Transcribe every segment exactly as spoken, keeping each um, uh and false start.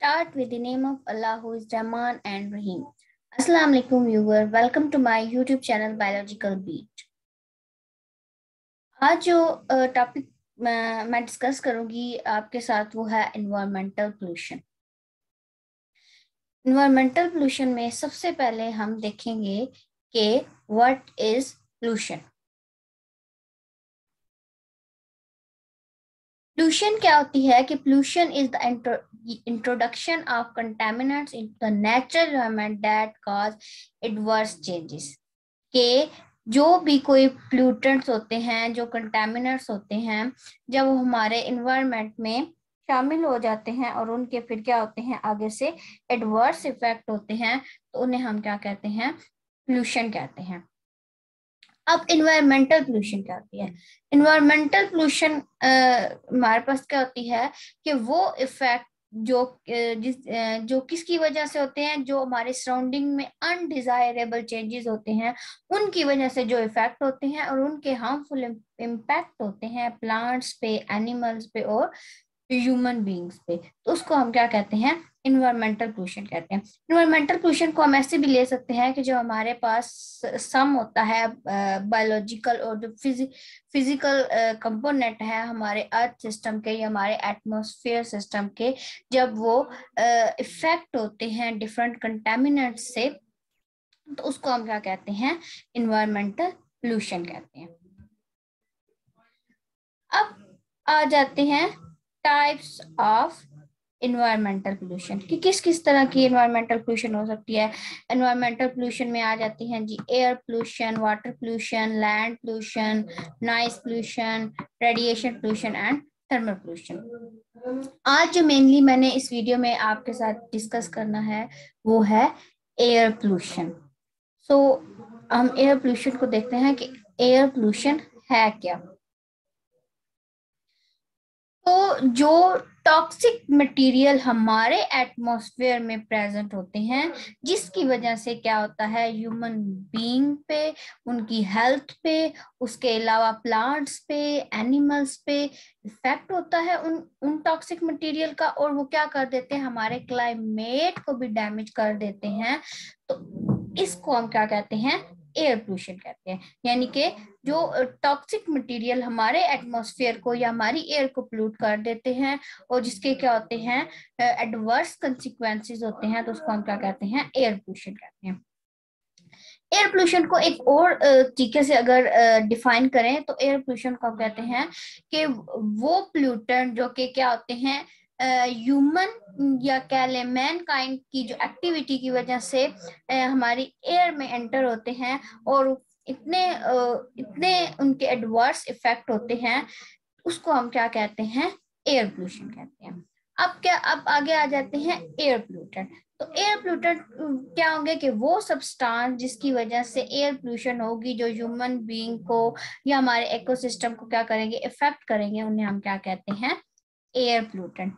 Start with the name of Allah who is Rahman and Rahim. Assalamu alaikum viewer, welcome to my YouTube channel Biological Beat. आज जो topic मैं discuss करूंगी आपके साथ वो है एनवायरमेंटल पोल्यूशन। एनवायरमेंटल पोल्यूशन में सबसे पहले हम देखेंगे कि व्हाट इज पोल्यूशन। पोल्यूशन क्या होती है कि pollution is the introduction of contaminants into the natural environment that cause adverse changes. के जो भी कोई पोल्यूटेंट्स होते हैं, जो कंटामिनेंट्स होते हैं, जब वो हमारे एनवायरनमेंट में शामिल हो जाते हैं और उनके फिर क्या होते हैं, आगे से एडवर्स इफेक्ट होते हैं, तो उन्हें हम क्या कहते हैं, पोल्यूशन कहते हैं। अब इन्वायरमेंटल पोल्यूशन क्या होती है? इन्वायरमेंटल पोल्यूशन हमारे पास क्या होती है कि वो इफेक्ट जो जिस जो किसकी वजह से होते हैं, जो हमारे सराउंडिंग में अनडिजायरेबल चेंजेस होते हैं, उनकी वजह से जो इफेक्ट होते हैं और उनके हार्मफुल इम्पैक्ट होते हैं प्लांट्स पे, एनिमल्स पे और ह्यूमन बींग्स पे, तो उसको हम क्या कहते हैं, इन्वायरमेंटल पोल्यूशन कहते हैं। इन्वायरमेंटल पोल्यूशन को हम ऐसे भी ले सकते हैं कि जो हमारे पास सम होता है बायोलॉजिकल और जो फिजिकल कंपोनेंट है हमारे अर्थ सिस्टम के या हमारे एटमॉस्फेयर सिस्टम के, जब वो इफेक्ट होते हैं डिफरेंट कंटामिनेंट से, तो उसको हम क्या कहते हैं, इन्वायरमेंटल पोल्यूशन कहते हैं। अब आ जाते हैं टाइप्स ऑफ इन्वायरमेंटल पोल्यूशन कि किस किस तरह की इन्वायरमेंटल पोल्यूशन हो सकती है। इन्वायरमेंटल पोल्यूशन में आ जाती हैं जी air pollution, water pollution, land pollution, noise pollution, radiation pollution and thermal pollution. आज जो मेनली मैंने इस वीडियो में आपके साथ डिस्कस करना है वो है एयर पोल्यूशन। सो हम एयर पोल्यूशन को देखते हैं कि एयर पोल्यूशन है क्या। तो जो टॉक्सिक मटेरियल हमारे एटमॉस्फेयर में प्रेजेंट होते हैं, जिसकी वजह से क्या होता है, ह्यूमन बीइंग पे, उनकी हेल्थ पे, उसके अलावा प्लांट्स पे, एनिमल्स पे इफेक्ट होता है उन उन टॉक्सिक मटेरियल का, और वो क्या कर देते हैं, हमारे क्लाइमेट को भी डैमेज कर देते हैं। तो इसको हम क्या कहते हैं, एयर पोल्यूशन कहते हैं। यानी कि जो टॉक्सिक मटेरियल हमारे एटमॉस्फेयर को या हमारी एयर को पोल्यूट कर देते हैं और जिसके क्या होते हैं, एडवर्स कंसिक्वेंसेस होते हैं, तो उसको हम क्या कहते हैं, एयर पोल्यूशन कहते हैं। एयर पोल्यूशन को एक और तरीके से अगर डिफाइन करें तो एयर पोल्यूशन को कहते हैं कि वो पोल्यूटेंट जो कि क्या होते हैं, ह्यूमन या कह लें मैन काइंड की जो एक्टिविटी की वजह से हमारी एयर में एंटर होते हैं और इतने इतने उनके एडवर्स इफेक्ट होते हैं, उसको हम क्या कहते हैं, एयर पोल्यूशन कहते हैं। अब क्या, अब आगे आ जाते हैं एयर पोल्यूटेंट। तो एयर पोल्यूटेंट क्या होंगे कि वो सब्सटेंस जिसकी वजह से एयर पोल्यूशन होगी, जो ह्यूमन बीइंग को या हमारे इकोसिस्टम को क्या करेंगे, इफेक्ट करेंगे, उन्हें हम क्या कहते हैं, एयर पोल्यूटेंट।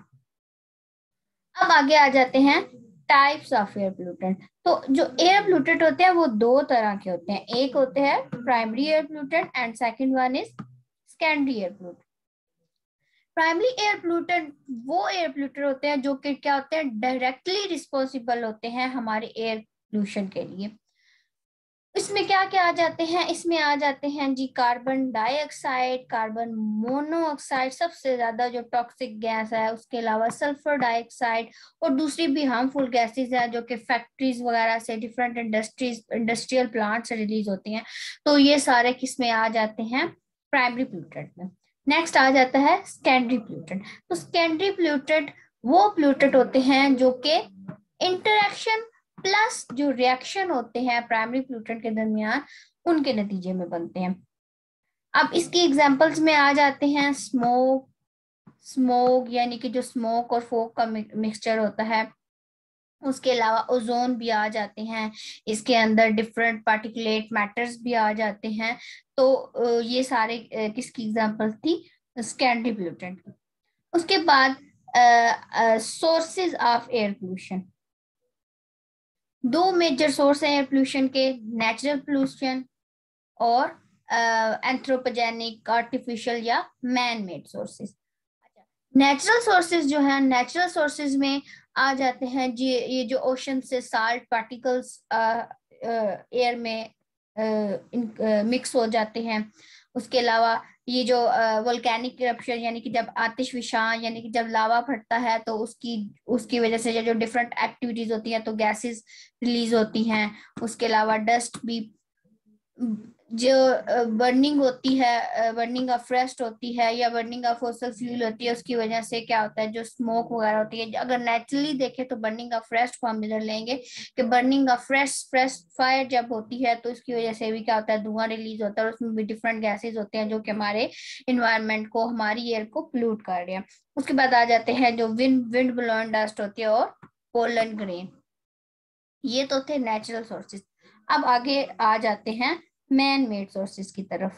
अब आगे आ जाते हैं टाइप्स ऑफ एयर पोल्यूटेंट। तो जो एयर पोल्यूटेंट होते हैं वो दो तरह के होते हैं, एक होते हैं primary air pollutant and second one is secondary air pollutant. Primary air pollutant वो एयर पोल्यूटेंट होते हैं जो कि क्या होते हैं, डायरेक्टली रिस्पॉन्सिबल होते हैं हमारे एयर पोल्यूशन के लिए। इसमें क्या क्या आ जाते हैं, इसमें आ जाते हैं जी कार्बन डाइऑक्साइड, कार्बन मोनोऑक्साइड सबसे ज्यादा जो टॉक्सिक गैस है, उसके अलावा सल्फर डाइऑक्साइड और दूसरी भी हार्मफुल गैसेस है जो कि फैक्ट्रीज वगैरह से, डिफरेंट इंडस्ट्रीज इंडस्ट्रियल प्लांट से रिलीज होती हैं। तो ये सारे किस में आ जाते हैं, प्राइमरी पोल्यूटेंट में। नेक्स्ट आ जाता है सेकेंडरी पोल्यूटेंट। तो सेकेंडरी पोल्यूटेंट वो पोल्यूटेंट होते हैं जो कि इंटरेक्शन प्लस जो रिएक्शन होते हैं प्राइमरी पोल्यूटेंट के दरमियान, उनके नतीजे में बनते हैं। अब इसकी एग्जांपल्स में आ जाते हैं स्मोक, स्मोक यानी कि जो स्मोक और फोक का मिक्सचर होता है, उसके अलावा ओजोन भी आ जाते हैं, इसके अंदर डिफरेंट पार्टिकुलेट मैटर्स भी आ जाते हैं। तो ये सारे किसकी एग्जांपल थी, सेकेंडरी पोल्यूटेंट। उसके बाद सोर्सेज ऑफ एयर पोल्यूशन, दो मेजर सोर्स हैं एयर पोल्यूशन के, नेचुरल पोल्यूशन और एंथ्रोपोजेनिक, आर्टिफिशियल या man made sources. Natural sources जो है, नेचुरल सोर्सेज में आ जाते हैं जी ये जो ओशन से साल्ट पार्टिकल्स एयर में मिक्स हो जाते हैं। उसके अलावा ये जो वोल्केनिक इरप्शन यानी कि जब आतिश विशान यानी कि जब लावा फटता है तो उसकी उसकी वजह से जो डिफरेंट एक्टिविटीज होती हैं तो गैसेस रिलीज होती हैं। उसके अलावा डस्ट भी जो बर्निंग होती है, बर्निंग ऑफ फ्रेस्ट होती है या बर्निंग ऑफ फॉसल फ्यूल होती है, उसकी वजह से क्या होता है जो स्मोक वगैरह होती है। अगर नेचुरली देखें तो बर्निंग ऑफ फ्रेस्ट को हम इधर लेंगे कि burning of fresh fresh fire जब होती है तो उसकी वजह से भी क्या होता है धुआं रिलीज होता है और उसमें भी डिफरेंट गैसेज होते हैं जो कि हमारे इन्वायरमेंट को, हमारी एयर को पोल्यूट कर रहे हैं। उसके बाद आ जाते हैं जो विंड विंड ब्लोन डस्ट होती है और पोलन ग्रेन। ये तो थे नेचुरल सोर्सेज। अब आगे आ जाते हैं मैन मेड सोर्सेज की तरफ।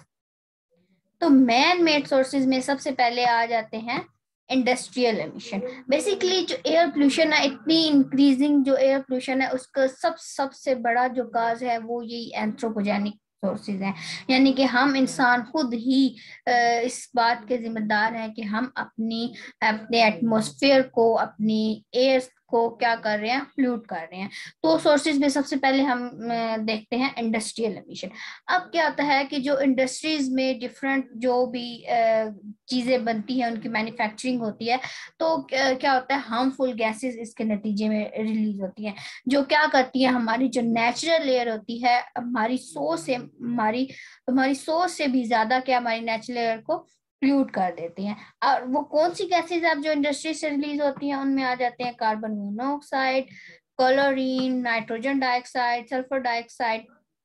तो मैन मेड सोर्सेज में सबसे पहले आ जाते हैं इंडस्ट्रियल एमिशन। बेसिकली जो एयर पोल्यूशन है, इतनी इंक्रीजिंग जो एयर पोल्यूशन है उसका सब सबसे बड़ा जो काज है वो यही एंथ्रोपोजेनिक सोर्सेज हैं। यानी कि हम इंसान खुद ही इस बात के जिम्मेदार हैं कि हम अपनी अपने एटमॉस्फेयर को, अपनी एयर को क्या कर रहे हैं, पोल्यूट कर रहे हैं। तो सोर्सेज में सबसे पहले हम देखते हैं इंडस्ट्रियल एमिशन। अब क्या होता है कि जो इंडस्ट्रीज में डिफरेंट जो भी चीजें बनती हैं उनकी मैन्युफैक्चरिंग होती है तो क्या होता है हार्मफुल गैसेस इसके नतीजे में रिलीज होती हैं जो क्या करती है हमारी जो नेचुरल एयर होती है, हमारी सौ से हमारी हमारी सौ से भी ज्यादा क्या हमारी नेचुरल एयर को पोल्यूट कर देती हैं। और वो कौन सी गैसेज अब जो इंडस्ट्री से रिलीज होती हैं उनमें आ जाते हैं carbon monoxide, chlorine, nitrogen dioxide, sulphur dioxide.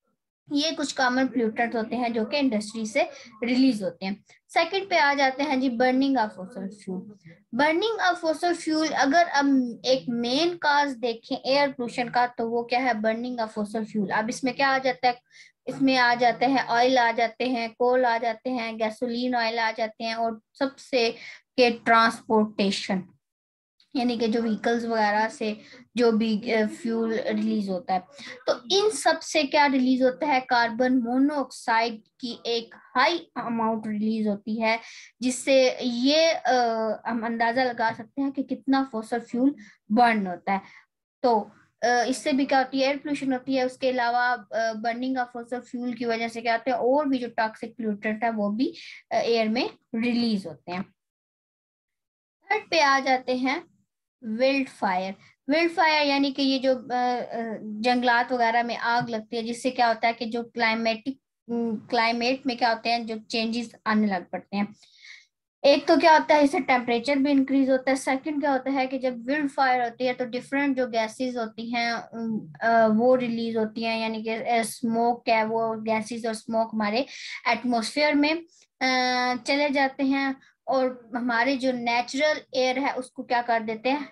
ये कुछ कॉमन पोल्यूटेंट होते हैं जो कि इंडस्ट्री से रिलीज होते हैं। सेकंड पे आ जाते हैं जी burning of fossil fuel. Burning of fossil fuel अगर हम एक मेन काज देखें एयर पोल्यूशन का तो वो क्या है, बर्निंग ऑफ फॉसल फ्यूल। अब इसमें क्या आ जाता है, इसमें आ जाते हैं ऑयल आ जाते हैं, कोल आ जाते हैं, गैसोलीन ऑयल आ जाते हैं और सबसे के ट्रांसपोर्टेशन यानी कि जो व्हीकल्स वगैरह से जो भी फ्यूल रिलीज होता है तो इन सब से क्या रिलीज होता है, कार्बन मोनोऑक्साइड की एक हाई अमाउंट रिलीज होती है जिससे ये आ, हम अंदाजा लगा सकते हैं कि कितना फॉसल फ्यूल बर्न होता है। तो इससे भी क्या होती है, एयर पोल्यूशन होती है। उसके अलावा बर्निंग ऑफ फॉसल फ्यूल की वजह से क्या होता है और भी जो टॉक्सिक पोल्यूटेंट है वो भी एयर में रिलीज होते हैं। थर्ड पे आ जाते हैं विल्ड फायर। विल्ड फायर यानी कि ये जो जंगलात वगैरह में आग लगती है जिससे क्या होता है कि जो क्लाइमेटिक क्लाइमेट में क्या होते हैं जो चेंजेस आने लग पड़ते हैं। एक तो क्या होता है इससे टेम्परेचर भी इंक्रीज होता है। सेकंड क्या होता है कि जब विल्ड फायर होती है तो डिफरेंट जो गैसेस होती हैं वो रिलीज होती हैं यानी कि स्मोक है, वो गैसेस और स्मोक हमारे एटमॉस्फेयर में चले जाते हैं और हमारे जो नेचुरल एयर है उसको क्या कर देते हैं,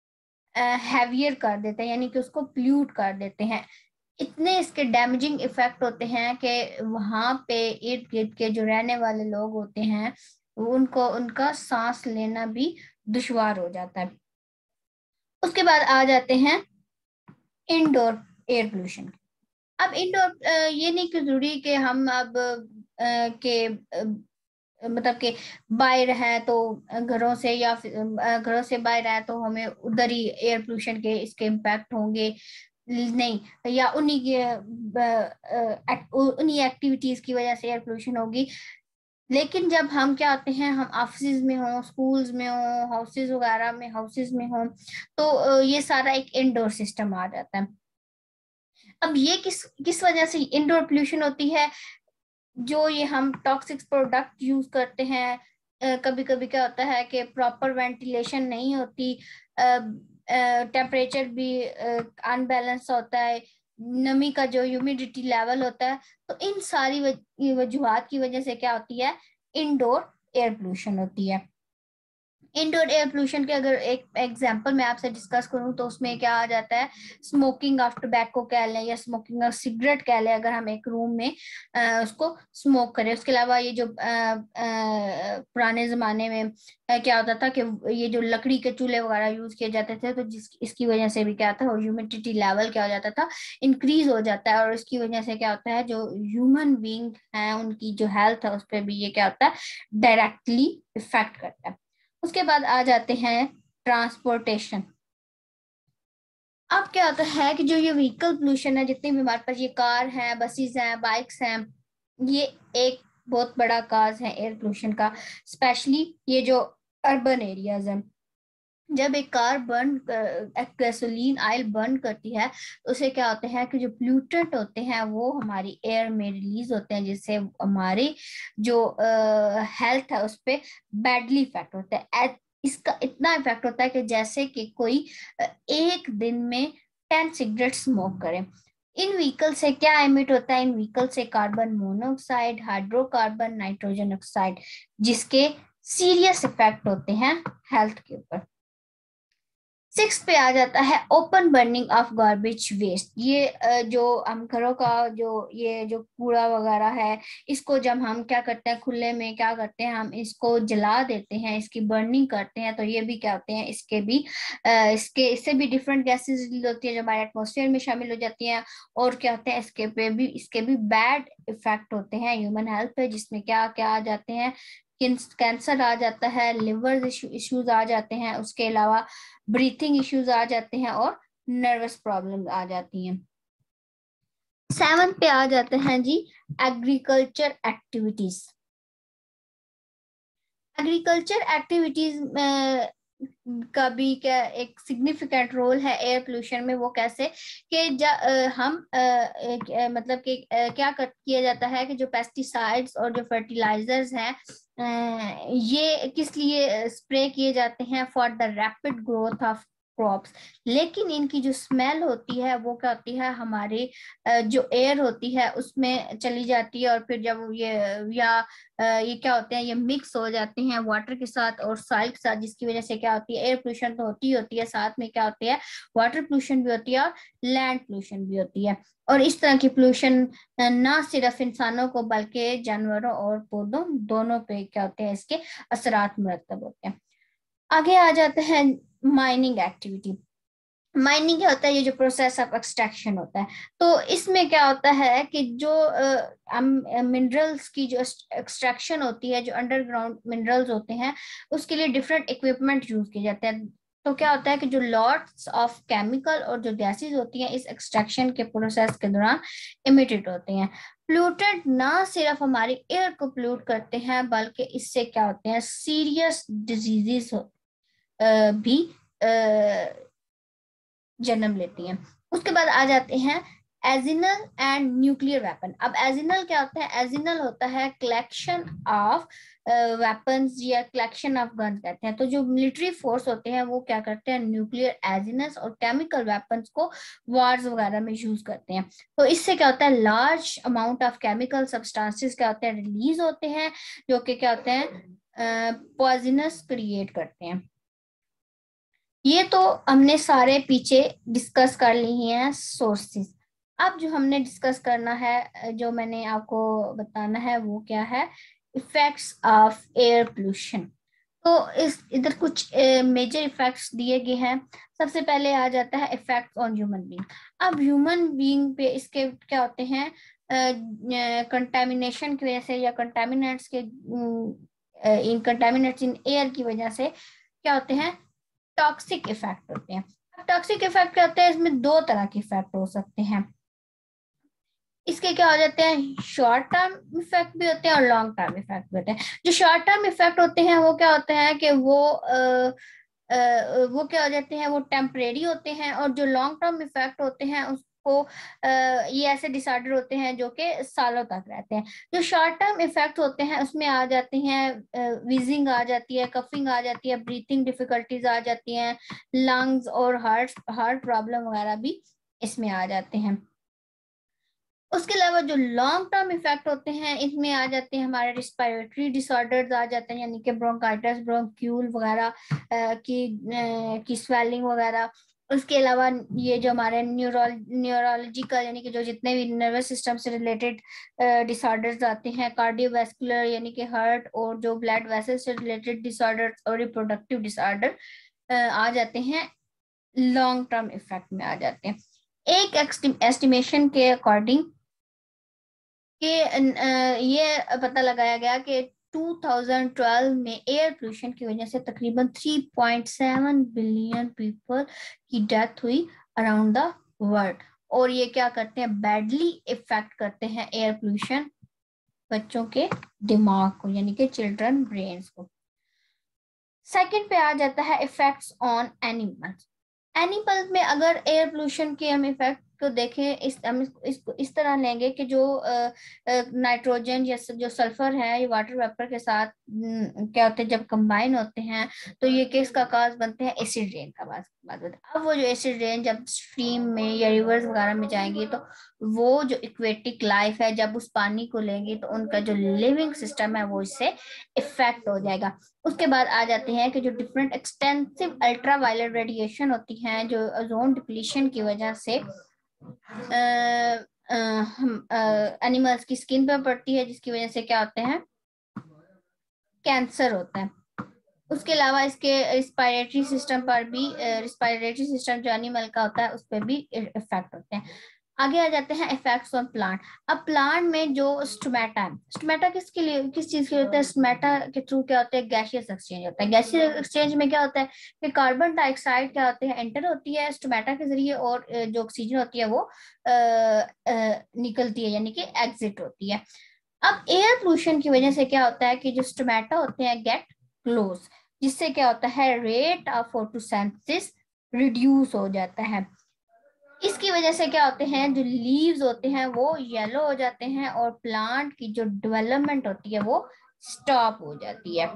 हैवियर कर देते हैं यानी कि उसको पोल्यूट कर देते हैं। इतने इसके डैमेजिंग इफेक्ट होते हैं कि वहां पे इर्द गिर्द के जो रहने वाले लोग होते हैं उनको उनका सांस लेना भी दुश्वार हो जाता है। उसके बाद आ जाते हैं इंडोर एयर पोल्यूशन। अब इंडोर ये नहीं कि जरूरी कि हम अब के मतलब कि बाहर है तो घरों से या घरों से बाहर है तो हमें उधर ही एयर पोल्यूशन के इसके इम्पैक्ट होंगे, नहीं, या उन्हीं के उन्हीं एक्टिविटीज की वजह से एयर पोल्यूशन होगी। लेकिन जब हम क्या आते हैं, हम ऑफिस में हो, स्कूल्स में हो, हाउसेज वगैरह में हाउसेज में हो तो ये सारा एक इंडोर सिस्टम आ जाता है। अब ये किस किस वजह से इंडोर पोल्यूशन होती है, जो ये हम टॉक्सिक प्रोडक्ट यूज करते हैं। कभी कभी क्या होता है कि प्रॉपर वेंटिलेशन नहीं होती, टेम्परेचर भी अनबैलेंस होता है, नमी का जो ह्यूमिडिटी लेवल होता है। तो इन सारी वजूहात की वजह से क्या होती है, इंडोर एयर पोल्यूशन होती है। इंडोर एयर पोल्यूशन के अगर एक एग्जांपल मैं आपसे डिस्कस करूं तो उसमें क्या आ जाता है, स्मोकिंग ऑफ टोबैको कह लें या स्मोकिंग ऑफ सिगरेट कह लें, अगर हम एक रूम में आ, उसको स्मोक करें। उसके अलावा ये जो आ, आ, पुराने जमाने में आ, क्या होता था कि ये जो लकड़ी के चूल्हे वगैरह यूज किए जाते थे तो जिस इसकी वजह से भी क्या था, ह्यूमिडिटी लेवल क्या हो जाता था, इंक्रीज हो जाता है और इसकी वजह से क्या होता है जो ह्यूमन बींग है उनकी जो हेल्थ है उस पर भी ये क्या होता है, डायरेक्टली इफेक्ट करता है। उसके बाद आ जाते हैं ट्रांसपोर्टेशन। अब क्या होता है कि जो ये व्हीकल पोल्यूशन है, जितने भी हमारे पास ये कार हैं, बसेस हैं, बाइक्स हैं, ये एक बहुत बड़ा काज है एयर पोल्यूशन का। स्पेशली ये जो अर्बन एरियाज हैं, जब एक car burn gasoline oil burn करती है तो उससे क्या होता है कि जो प्लूटेंट होते हैं वो हमारी एयर में रिलीज होते हैं, जिससे हमारी जो हेल्थ है उस पर बैडली इफेक्ट होता है। ए- इसका इतना इफेक्ट होता है कि जैसे कि कोई अ, एक दिन में टेन सिगरेट स्मोक करे। इन व्हीकल से क्या एमिट होता है? इन व्हीकल से carbon monoxide, hydrocarbon, nitrogen oxide, जिसके सीरियस इफेक्ट होते हैं हेल्थ के ऊपर। सिक्स पे आ जाता है open burning of garbage waste. ये अ, जो हम घरों का जो ये जो कूड़ा वगैरह है, इसको जब हम क्या करते हैं, खुले में क्या करते हैं, हम इसको जला देते हैं, इसकी बर्निंग करते हैं, तो ये भी क्या होते हैं, इसके भी अ, इसके इससे भी डिफरेंट गैसेस रिलीज होती है जो हमारे एटमॉस्फेयर में शामिल हो जाती हैं। और क्या होते हैं, इसके पे भी इसके भी बैड इफेक्ट होते हैं ह्यूमन हेल्थ पे, जिसमें क्या क्या आ जाते हैं, कैंसर आ जाता है, लिवर इश्यूज आ जाते हैं, उसके अलावा ब्रीथिंग इश्यूज आ जाते हैं और नर्वस प्रॉब्लम आ जाती हैं। सेवन पे आ जाते हैं जी एग्रीकल्चर एक्टिविटीज। एग्रीकल्चर एक्टिविटीज का भी क्या एक सिग्निफिकेंट रोल है एयर पोल्यूशन में। वो कैसे कि ज- अ, हम अ, एक, अ, मतलब कि अ, क्या कर किया जाता है कि जो पेस्टिसाइड्स और जो फर्टिलाइजर्स हैं, अ, ये किस लिए स्प्रे किए जाते हैं? For the rapid growth of crops. लेकिन इनकी जो स्मेल होती है वो क्या होती है, हमारी अ, जो एयर होती है उसमें चली जाती है, और फिर जब ये या अ, ये क्या होते हैं, ये मिक्स हो जाते हैं वाटर के साथ और सॉइल के साथ, जिसकी वजह से क्या होती है, एयर पोल्यूशन तो होती ही होती है, साथ में क्या होती है, वाटर पोल्यूशन भी होती है और लैंड पोल्यूशन भी होती है। और इस तरह की पोल्यूशन ना सिर्फ इंसानों को बल्कि जानवरों और पौधों दोनों पे क्या होते हैं, इसके असरात मुरतब होते हैं। आगे आ जाते हैं माइनिंग एक्टिविटी। माइनिंग क्या होता है? ये जो प्रोसेस ऑफ एक्सट्रैक्शन होता है। तो इसमें क्या होता है कि जो मिनरल्स की जो एक्सट्रैक्शन होती है, जो अंडरग्राउंड मिनरल्स होते हैं, उसके लिए डिफरेंट इक्विपमेंट यूज किए जाते हैं। तो क्या होता है कि जो लॉट्स ऑफ केमिकल और जो गैसेस होती हैं इस एक्सट्रैक्शन के प्रोसेस के दौरान इमिटेड होते हैं। प्लूटेंट ना सिर्फ हमारी एयर को प्लूट करते हैं, बल्कि इससे क्या होते हैं, सीरियस डिजीजेस भी जन्म लेती हैं। उसके बाद आ जाते हैं एजिनल एंड न्यूक्लियर वेपन। अब एजिनल क्या होता है? एजिनल होता है कलेक्शन ऑफ वेपन्स या कलेक्शन ऑफ गन कहते हैं। तो जो मिलिट्री फोर्स होते हैं वो क्या करते हैं, न्यूक्लियर एजिनस और केमिकल वेपन्स को वार्स वगैरह में यूज करते हैं। तो इससे क्या होता है, large amount of chemical substances क्या होते हैं, रिलीज होते हैं, जो कि क्या होते हैं, पॉइजनस क्रिएट करते हैं। ये तो हमने सारे पीछे डिस्कस कर ली हैं सोर्सेस। अब जो हमने डिस्कस करना है, जो मैंने आपको बताना है, वो क्या है, इफेक्ट्स ऑफ एयर पोल्यूशन। तो इस इधर कुछ मेजर इफेक्ट्स दिए गए हैं। सबसे पहले आ जाता है इफेक्ट्स ऑन ह्यूमन बीइंग। अब ह्यूमन बीइंग पे इसके क्या होते हैं, कंटेमिनेशन की वजह से या कंटेमिनेंट्स के इन कंटेमिनेट्स इन एयर की वजह से क्या होते हैं, टॉक्सिक इफेक्ट होते हैं। अब टॉक्सिक इफेक्ट क्या होते हैं, इसमें दो तरह के इफेक्ट हो सकते हैं। इसके क्या हो जाते हैं, शॉर्ट टर्म इफेक्ट भी होते हैं और लॉन्ग टर्म इफेक्ट भी होते हैं। जो शॉर्ट टर्म इफेक्ट होते हैं वो क्या होते हैं कि वो आ, आ, वो क्या हो जाते हैं, वो टेम्परेरी होते हैं। और जो लॉन्ग टर्म इफेक्ट होते हैं उसको आ, ये ऐसे डिसऑर्डर होते हैं जो कि सालों तक रहते हैं। जो शॉर्ट टर्म इफेक्ट होते हैं उसमें आ जाते हैं, वीजिंग आ जाती है, कफिंग आ जाती है, ब्रीथिंग डिफिकल्टीज आ जाती हैं, लंग्स और हार्ट हार्ट प्रॉब्लम वगैरह भी इसमें आ जाते हैं। उसके अलावा जो लॉन्ग टर्म इफेक्ट होते हैं इसमें आ जाते हैं हमारे रिस्पायरेटरी डिसऑर्डर्स आ जाते हैं, यानी कि ब्रोंकाइटिस, ब्रोंक्यूल वगैरह अ, की अ, की स्वेलिंग वगैरह। उसके अलावा ये जो हमारे न्यूरोल न्यूरोलॉजिकल यानी कि जो जितने भी नर्वस सिस्टम से रिलेटेड डिसऑर्डर्स आते हैं, कार्डियोवैस्कुलर यानी कि हार्ट और जो ब्लड वेसल से रिलेटेड डिसऑर्डर्स और रिप्रोडक्टिव डिसऑर्डर आ जाते हैं, लॉन्ग टर्म इफेक्ट में आ जाते हैं। एक एस्टिमेशन के अकॉर्डिंग कि ये पता लगाया गया कि दो हज़ार बारह में एयर पोल्यूशन की वजह से तकरीबन तीन पॉइंट सात बिलियन पीपल की डेथ हुई अराउंड द वर्ल्ड। और ये क्या करते हैं, बैडली इफेक्ट करते हैं एयर पोल्यूशन बच्चों के दिमाग को, यानी कि चिल्ड्रन ब्रेन्स को। सेकंड पे आ जाता है इफेक्ट्स ऑन एनिमल्स। एनिमल्स में अगर एयर पोल्यूशन के हम इफेक्ट को देखें, इस हम इसको, इसको इस तरह लेंगे कि जो नाइट्रोजन या जो सल्फर है ये वाटर वेपर के साथ न, क्या होते हैं, जब कंबाइन होते हैं तो ये किसका काज बनते हैं, एसिड रेन का बात बनता है। अब वो जो एसिड रेन जब स्ट्रीम में या रिवर्स वगैरह में जाएंगी तो वो जो इक्वेटिक लाइफ है जब उस पानी को लेंगी तो उनका जो लिविंग सिस्टम है वो इससे इफेक्ट हो जाएगा। उसके बाद आ जाते हैं कि जो different extensive ultraviolet radiation होती हैं जो ओजोन डिप्लीशन की वजह से एनिमल्स की स्किन पर पड़ती है, जिसकी वजह से क्या होते हैं, कैंसर होता है। उसके अलावा इसके रिस्पायरेटरी सिस्टम पर भी, रिस्पायरेटरी सिस्टम जो एनिमल का होता है उस पर भी इफेक्ट होते हैं। आगे आ जाते हैं इफेक्ट्स ऑन प्लांट। अब प्लांट में जो स्टोमेटा है, स्टोमेटा किसके लिए, किस चीज के लिए होता है, स्टोमेटा के थ्रू क्या होता है, गैसियस एक्सचेंज होता है। गैसियस एक्सचेंज में क्या होता है कि कार्बन डाइऑक्साइड क्या होते हैं, एंटर होती है स्टोमेटा के जरिए और जो ऑक्सीजन होती है वो आ, आ, निकलती है, यानी कि एग्जिट होती है। अब एयर पोल्यूशन की वजह से क्या होता है कि जो स्टोमेटा होते हैं गेट क्लोज, जिससे क्या होता है, रेट ऑफ फोटोसिंथेसिस रिड्यूस हो जाता है। इसकी वजह से क्या होते हैं, जो लीव्स होते हैं वो येलो हो जाते हैं और प्लांट की जो डेवलपमेंट होती है वो स्टॉप हो जाती है।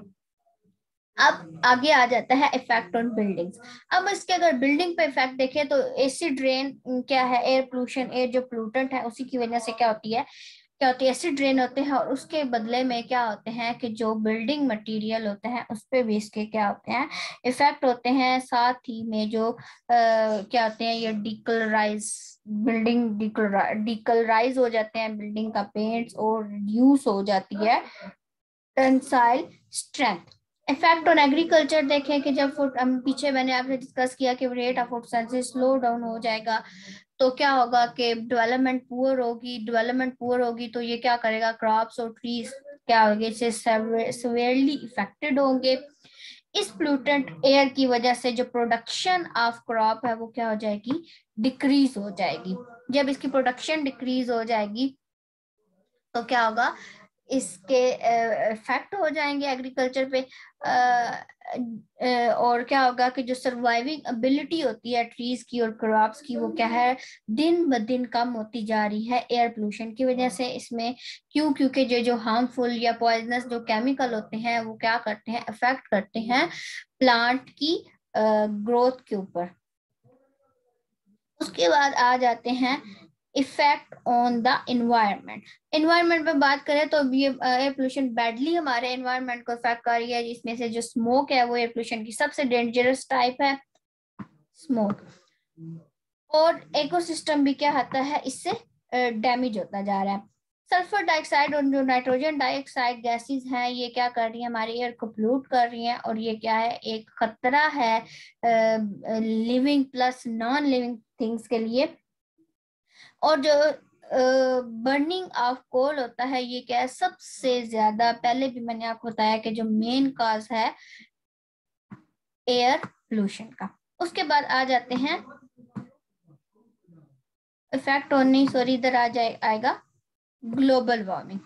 अब आगे आ जाता है इफेक्ट ऑन बिल्डिंग्स। अब इसके अगर बिल्डिंग पे इफेक्ट देखें तो एसिड रेन क्या है, एयर पोल्यूशन, एयर जो पोल्यूटेंट है उसी की वजह से क्या होती है, क्या होती है, एसिड रेन होते हैं और उसके बदले में क्या होते हैं कि जो बिल्डिंग मटेरियल होते हैं उस पे भी इसके क्या होते हैं, इफेक्ट होते हैं। साथ ही में जो आ, क्या होते हैं, ये डिकलराइज बिल्डिंग डिकलराइज हो जाते हैं, बिल्डिंग का पेंट्स और रिड्यूस हो जाती है tensile strength. Effect on agriculture देखें कि जब फुट हम पीछे मैंने आपसे डिस्कस किया कि rate of photosynthesis slow down हो जाएगा तो क्या होगा कि डेवलपमेंट पुअर होगी, डेवलपमेंट पुअर होगी तो ये क्या करेगा, क्रॉप्स और ट्रीज क्या होंगे, इससे सेवेरली इफेक्टेड होंगे। इस पोल्यूटेंट एयर की वजह से जो प्रोडक्शन ऑफ क्रॉप है वो क्या हो जाएगी, डिक्रीज हो जाएगी। जब इसकी प्रोडक्शन डिक्रीज हो जाएगी तो क्या होगा, इसके इफेक्ट हो जाएंगे एग्रीकल्चर पे। आ, आ, और क्या होगा कि जो सर्वाइविंग एबिलिटी होती है ट्रीज की और क्रॉप्स की वो क्या है, दिन ब दिन कम होती जा रही है एयर पोल्यूशन की वजह से। इसमें क्यों, क्योंकि जो जो हार्मफुल या पॉइजनस जो केमिकल होते हैं वो क्या करते हैं, इफेक्ट करते हैं प्लांट की ग्रोथ के ऊपर। उसके बाद आ जाते हैं effect on the environment. Environment पे बात करें तो ये एयर पोल्यूशन बैडली हमारे इन्वायरमेंट को इफेक्ट कर रही है, जिसमें से जो स्मोक है वो एयर पोल्यूशन की सबसे डेंजरस टाइप है, स्मोक। और इकोसिस्टम भी क्या होता है, इससे डैमेज होता जा रहा है। सल्फर डाइऑक्साइड और जो नाइट्रोजन डाइऑक्साइड गैसेस हैं ये क्या कर रही है, हमारे एयर को पोल्यूट कर रही हैं और ये क्या है, एक खतरा है living plus non living things के लिए। और जो बर्निंग ऑफ कोल होता है ये क्या है, सबसे ज्यादा, पहले भी मैंने आपको बताया कि जो मेन काज है एयर पोल्यूशन का। उसके बाद आ जाते हैं इफेक्ट ऑन, नहीं सॉरी इधर आ जाए आएगा ग्लोबल वार्मिंग।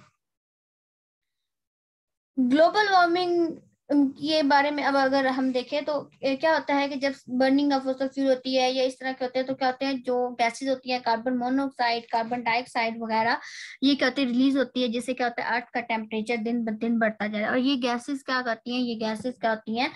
ग्लोबल वार्मिंग के बारे में अब अगर हम देखें तो क्या होता है कि जब बर्निंग ऑफ फॉसिल फ्यूल होती है या इस तरह के होते हैं तो क्या होते हैं, जो गैसेस होती हैं, कार्बन मोनोऑक्साइड, कार्बन डाइऑक्साइड वगैरह, ये क्या होती है, रिलीज होती है, जिससे क्या होता है अर्थ का टेम्परेचर दिन ब दिन बढ़ता जा रहा है। और ये गैसेस क्या करती हैं, ये गैसेस क्या होती हैं,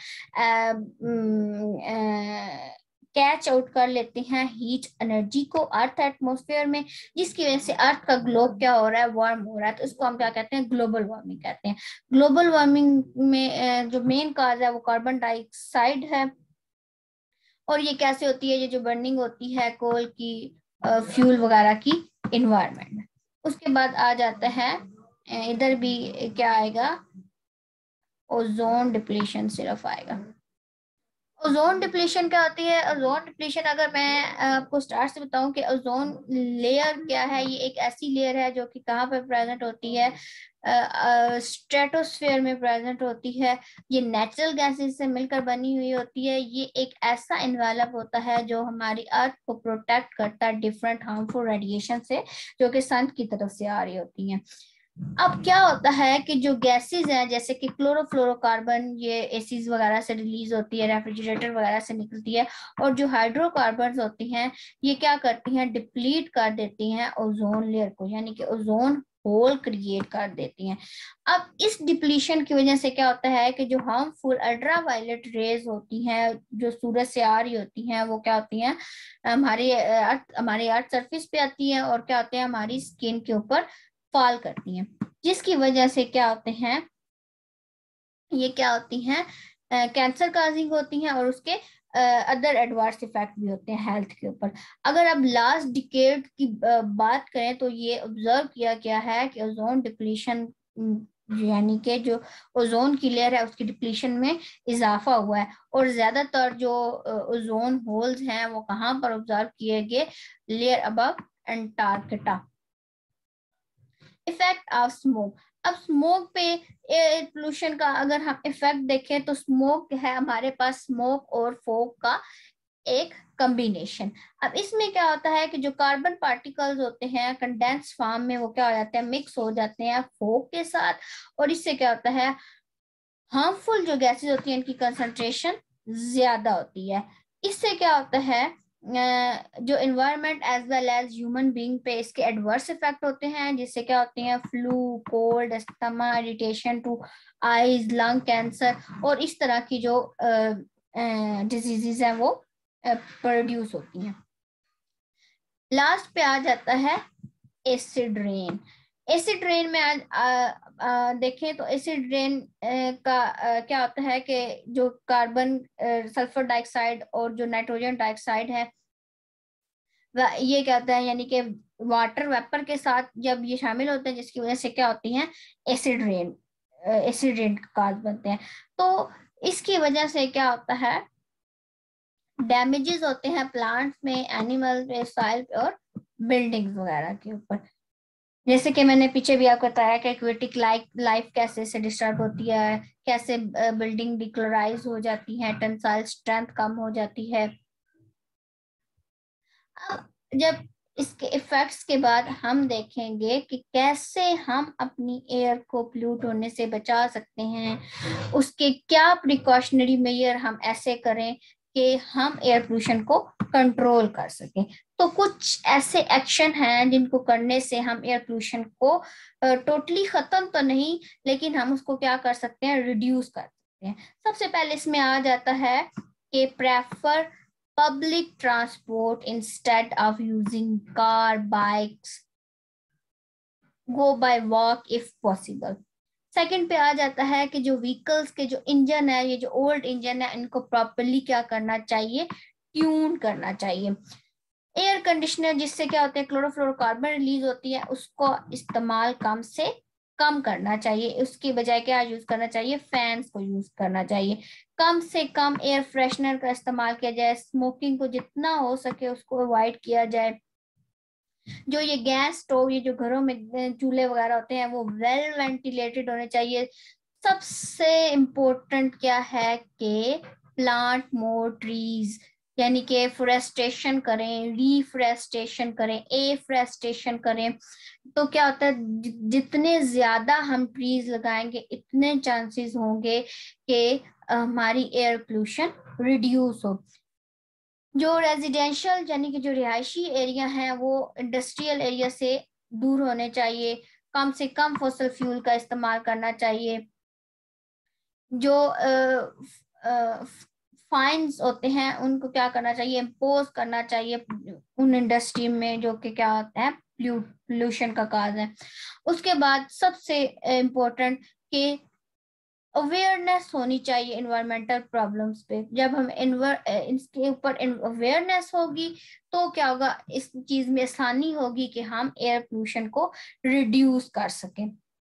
कैच आउट कर लेते हैं हीट एनर्जी को अर्थ एटमॉस्फेयर में, जिसकी वजह से अर्थ का ग्लोब क्या हो रहा है, वार्म हो रहा है। तो इसको हम क्या कहते हैं, ग्लोबल वार्मिंग कहते हैं। ग्लोबल वार्मिंग में जो मेन काज है वो कार्बन डाइऑक्साइड है। और ये कैसे होती है, ये जो बर्निंग होती है कोल की, फ्यूल वगैरह की इन्वायरमेंट में। उसके बाद आ जाता है इधर भी क्या आएगा, ओजोन डिप्लीशन सिर्फ आएगा। ओजोन डिप्लीशन क्या होती है, ओजोन डिप्लीशन अगर मैं आपको स्टार्ट से बताऊं कि ओजोन लेयर क्या है, ये एक ऐसी लेयर है जो कि कहाँ पर प्रेजेंट होती है, स्ट्रेटोस्फेयर में प्रेजेंट होती है। ये नेचुरल गैसेस से मिलकर बनी हुई होती है। ये एक ऐसा इन्वेलप होता है जो हमारी अर्थ को प्रोटेक्ट करता है डिफरेंट हार्मफुल रेडिएशन से, जो कि सन की तरफ से आ रही होती हैं। अब क्या होता है कि जो गैसेस हैं जैसे कि क्लोरोफ्लोरोकार्बन, ये एसीज वगैरह से रिलीज होती है, रेफ्रिजरेटर वगैरह से निकलती है, और जो हाइड्रोकार्बन होती हैं ये क्या करती हैं, डिप्लीट कर देती हैं ओजोन लेयर को, यानी कि ओजोन होल क्रिएट कर देती हैं। अब इस डिप्लीशन की वजह से क्या होता है कि जो हार्मफुल अल्ट्रावायलेट रेज होती हैं जो सूरज से आ रही होती हैं, वो क्या होती हैं, हमारे अर्थ हमारे अर्थ सरफेस पे आती है और क्या होते हैं, हमारी स्किन के ऊपर फॉल करती हैं, जिसकी वजह से क्या होते हैं, ये क्या होती हैं, कैंसर काजिंग होती हैं, और उसके अदर एडवर्स इफेक्ट भी होते हैं हेल्थ के ऊपर। अगर अब लास्ट डिकेड की uh, बात करें तो ये ऑब्जर्व किया गया है कि ओजोन डिप्लीशन, यानी कि जो ओजोन की लेयर है उसकी डिप्लीशन में इजाफा हुआ है, और ज्यादातर जो ओजोन होल्स हैं वो कहाँ पर ऑब्जर्व किए गए, layer above Antarctica. Effect of smoke. अब स्मोक पे एयर पोल्यूशन का अगर हम इफेक्ट देखें तो स्मोक है हमारे पास स्मोक और फॉग का एक कॉम्बिनेशन। अब इसमें क्या होता है कि जो कार्बन पार्टिकल्स होते हैं कंडेंस फॉर्म में वो क्या हो जाते हैं, मिक्स हो जाते हैं फॉग के साथ, और इससे क्या होता है, हार्मफुल जो गैसेस होती हैं इनकी कंसंट्रेशन ज्यादा होती है। इससे क्या होता है, जो environment as well as human being पे इसके एडवर्स इफेक्ट होते हैं, जिससे क्या होते हैं, flu, cold, asthma, irritation to eyes, lung cancer, और इस तरह की जो डिजीजेस हैं वो प्रोड्यूस होती हैं। लास्ट पे आ जाता है एसिड रेन। एसिड रेन में आज आ, आ, देखें तो एसिड रेन का आ, क्या होता है कि जो कार्बन सल्फर डाइऑक्साइड और जो नाइट्रोजन डाइऑक्साइड है ये क्या होता है, यानी कि वाटर वेपर के साथ जब ये शामिल होते हैं, जिसकी वजह से क्या होती हैं, एसिड रेन एसिड रेन कार्स बनते हैं। तो इसकी वजह से क्या होता है, डैमेजेस होते हैं प्लांट्स में, एनिमल पे, सॉइल पे और बिल्डिंग्स वगैरह के ऊपर। जैसे कि मैंने पीछे भी आपको बताया कि एक्वेटिक लाइफ लाइफ कैसे से डिस्टर्ब होती है, कैसे बिल्डिंग डिक्लोराइज हो जाती है, टेंसाइल स्ट्रेंथ कम हो जाती है। जब इसके इफेक्ट्स के बाद हम देखेंगे कि कैसे हम अपनी एयर को पोल्यूट होने से बचा सकते हैं, उसके क्या प्रिकॉशनरी मेजर हम ऐसे करें कि हम एयर पोल्यूशन को कंट्रोल कर सकें। तो कुछ ऐसे एक्शन हैं जिनको करने से हम एयर पोल्यूशन को टोटली खत्म तो नहीं, लेकिन हम उसको क्या कर सकते हैं, रिड्यूस कर सकते हैं। सबसे पहले इसमें आ जाता है कि prefer public transport instead of using car, bikes, go by walk if possible। Second पे आ जाता है कि जो व्हीकल्स के जो इंजन है, ये जो ओल्ड इंजन है, इनको प्रॉपर्ली क्या करना चाहिए, ट्यून करना चाहिए। एयर कंडीशनर जिससे क्या होता है, क्लोरोफ्लोरोकार्बन रिलीज होती है, उसको इस्तेमाल कम से कम करना चाहिए। उसकी बजाय क्या यूज करना चाहिए, फैंस को यूज करना चाहिए। कम से कम एयर फ्रेशनर का इस्तेमाल किया जाए। स्मोकिंग को जितना हो सके उसको अवॉइड किया जाए। जो ये गैस स्टोव, ये जो घरों में चूल्हे वगैरह होते हैं वो वेल वेंटिलेटेड होने चाहिए। सबसे इम्पोर्टेंट क्या है कि प्लांट मोर ट्रीज, यानी कि फोरेस्टेशन करें, रीफोरेस्टेशन करें, एफोरेस्टेशन करें। तो क्या होता है, जितने ज्यादा हम ट्रीज लगाएंगे इतने चांसेस होंगे कि हमारी एयर पोल्यूशन रिड्यूस हो। जो रेजिडेंशियल यानी कि जो रिहायशी एरिया है वो इंडस्ट्रियल एरिया से दूर होने चाहिए। कम से कम फॉसल फ्यूल का इस्तेमाल करना चाहिए। जो फाइन्स होते हैं उनको क्या करना चाहिए, इम्पोज करना चाहिए उन इंडस्ट्री में जो कि क्या होता है, पोल्यूशन का काज है। उसके बाद सबसे इम्पोर्टेंट कि अवेयरनेस होनी चाहिए इन्वायरमेंटल प्रॉब्लम्स पे। जब हम इसके ऊपर अवेयरनेस होगी तो क्या होगा, इस चीज में आसानी होगी कि हम एयर पोल्यूशन को रिड्यूस कर सकें।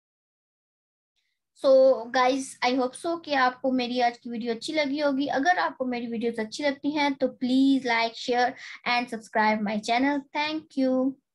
So guys, I hope so कि आपको मेरी आज की वीडियो अच्छी लगी होगी। अगर आपको मेरी वीडियोस अच्छी लगती हैं तो please like, share and subscribe my channel. Thank you.